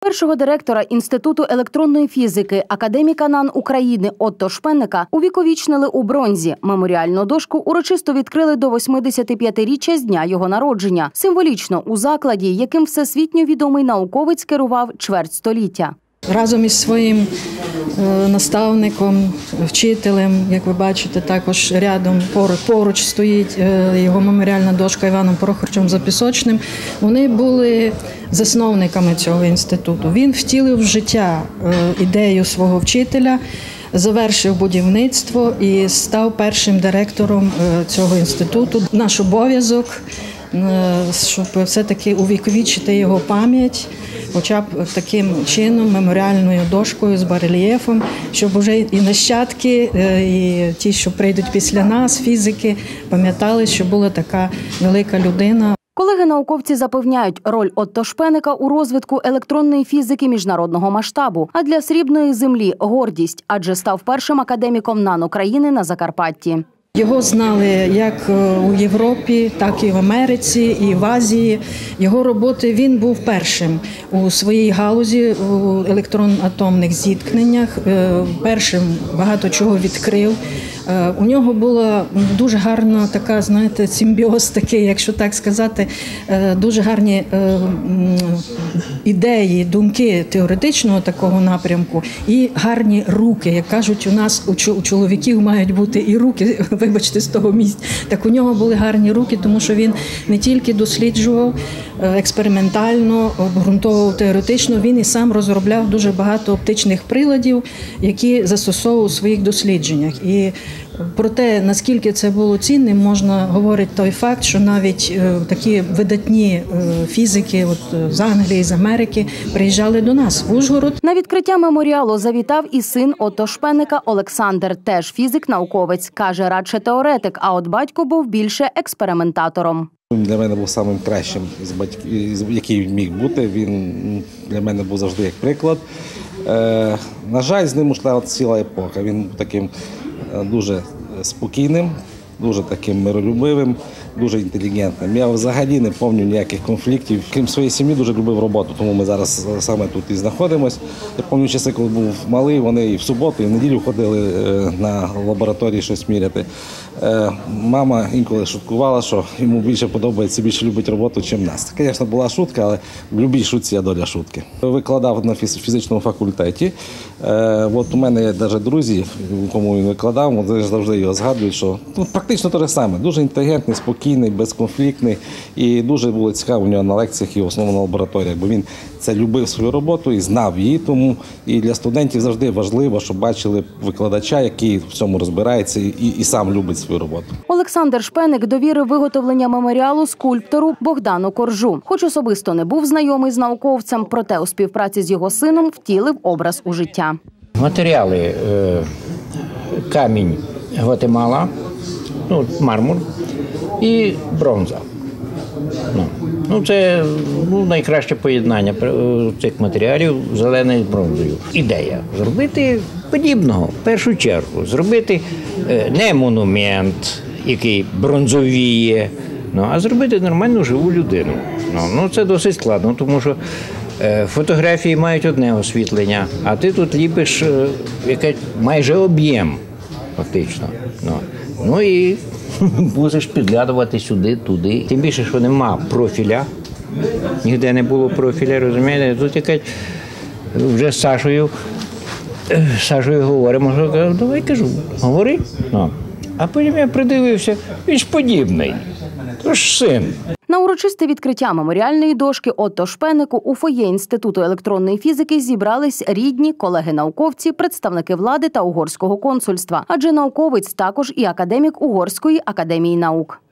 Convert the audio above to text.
Першого директора Інституту електронної фізики, академіка НАН України Отто Шпенника увіковічнили у бронзі. Меморіальну дошку урочисто відкрили до 85-річчя з дня його народження. Символічно у закладі, яким всесвітньо відомий науковець керував чверть століття. Разом із своїм наставником, вчителем, як ви бачите, також рядом поруч стоїть його меморіальна дошка Іваном Прохоровичем Запісочним. Вони були засновниками цього інституту. Він втілив в життя ідею свого вчителя, завершив будівництво і став першим директором цього інституту. Наш обов'язок, щоб все-таки увіковічити його пам'ять, хоча б таким чином, меморіальною дошкою з барельєфом, щоб вже і нащадки, і ті, що прийдуть після нас, фізики, пам'ятали, що була така велика людина. Колеги-науковці запевняють, роль Отто Шпенника у розвитку електронної фізики міжнародного масштабу. А для Срібної землі – гордість, адже став першим академіком НАН України на Закарпатті. Його знали як у Європі, так і в Америці, і в Азії. Його роботи, він був першим у своїй галузі, у електронно-атомних зіткненнях. Першим багато чого відкрив. У нього була дуже гарна така, знаєте, симбіоз такий, якщо так сказати, дуже гарні ідеї, думки теоретичного такого напрямку і гарні руки. Як кажуть, у нас у чоловіків мають бути і руки, вибачте, з того місця. Так у нього були гарні руки, тому що він не тільки досліджував експериментально, обґрунтовував теоретично, він і сам розробляв дуже багато оптичних приладів, які застосовував у своїх дослідженнях. І про те, наскільки це було цінним, можна говорити той факт, що навіть такі видатні фізики з Англії, з Америки приїжджали до нас в Ужгород. На відкриття меморіалу завітав і син Отто Шпенника Олександр, теж фізик-науковець. Каже, радше теоретик, а от батько був більше експериментатором. Він для мене був самим кращим, який міг бути. Він для мене був завжди як приклад. На жаль, з ним ушла ціла епоха. Він був таким дуже спокійним, дуже таким миролюбивим, дуже інтелігентним. Я взагалі не пам'ятаю ніяких конфліктів. Крім своєї сім'ї, дуже любив роботу, тому ми зараз саме тут і знаходимося. Я пам'ятаю часи, коли був малий, вони і в суботу, і в неділю ходили на лабораторії щось міряти. Мама інколи шуткувала, що йому більше подобається, більше любить роботу, ніж нас. Це, звісно, була шутка, але в будь-якій шутці є доля шутки. Викладав на фізичному факультеті. От у мене є навіть друзі, кому він викладав, вони завжди його згадують, що практично те ж саме. Дуже інтелігентний, спокійний, безконфліктний. І дуже було цікаво у нього на лекціях і основно на лабораторіях, бо він це любив свою роботу і знав її. Тому і для студентів завжди важливо, щоб бачили викладача, який в цьому розбирається і сам любить свою роботу. Олександр Шпенник довірив виготовлення меморіалу скульптору Богдану Коржу. Хоч особисто не був знайомий з науковцем, проте у співпраці з його сином втілив образ у життя. Матеріали – камінь Гватемала, мармур і бронза. Це найкраще поєднання цих матеріалів зеленої з бронзою. Ідея – зробити подібного, в першу чергу. Зробити не монумент, який бронзовіє, а зробити нормальну живу людину. Це досить складно, тому що фотографії мають одне освітлення, а ти тут ліпиш майже об'єм, фактично. І будеш підглядувати сюди, туди. Тим більше, що нема профіля, ніде не було профіля, розумієте? Тут якась вже з Сашою говоримо, що давай кажу, говори. А потім я придивився, він ж подібний, тож син. На урочисте відкриття меморіальної дошки Отто Шпеннику у фоє Інституту електронної фізики зібрались рідні, колеги-науковці, представники влади та угорського консульства. Адже науковець також і академік Угорської академії наук.